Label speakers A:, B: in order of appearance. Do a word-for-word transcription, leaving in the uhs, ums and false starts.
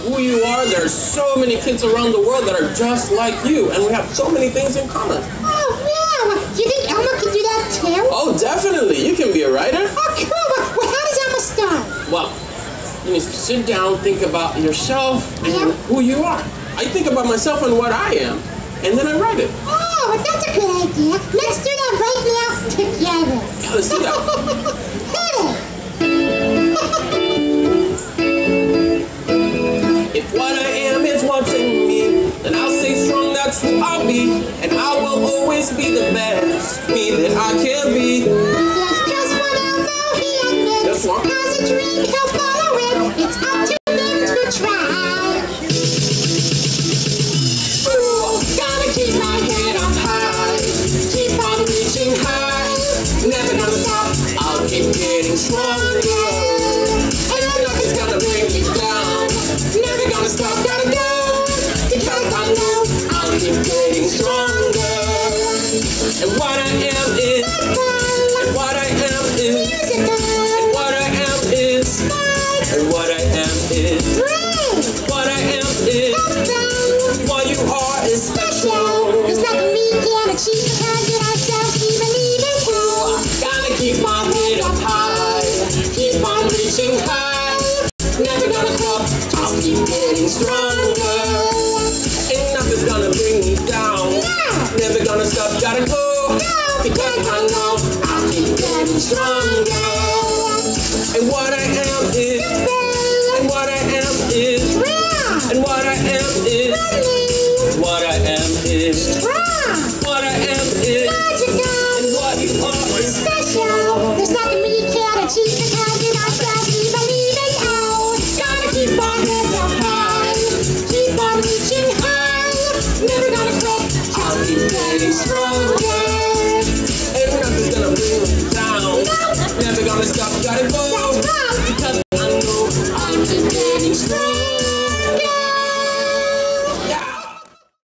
A: who you are. There are so many kids around the world that are just like you, and we have so many things in common.
B: Oh, wow. Do you think Elmo can do that too?
A: Oh, definitely. You can be a writer.
B: Oh, cool. Well, how does Elmo start?
A: Well, you need to sit down, think about yourself and
B: Yeah.
A: who you are. I think about myself and what I am, and then I write it.
B: Oh, well, that's a good idea. Let's do that right now together.
A: Yeah, let's do that.
B: Hit it.
A: If what I am is what's in me, then I'll stay strong, that's who I'll be. And I will always be the best me that I can be.
B: There's just one Elmo, he admits.
A: Just one?
B: Has a dream, he'll follow it. It's up to him to try.
A: Ooh, gotta keep my head up high. Keep on reaching high. Never gonna stop, I'll keep getting stronger. And nothing's gonna bring me down. Never gonna stop, gotta go. Because I know I'll keep getting stronger. And what I am is, and what I am is, and what I am is, and what I am is, what I am is, what you are is special.
B: There's nothing we can achieve because in ourselves we believe in.
A: Ooh, gotta keep my head up high, keep on reaching high. Never gonna stop, just keep getting strong.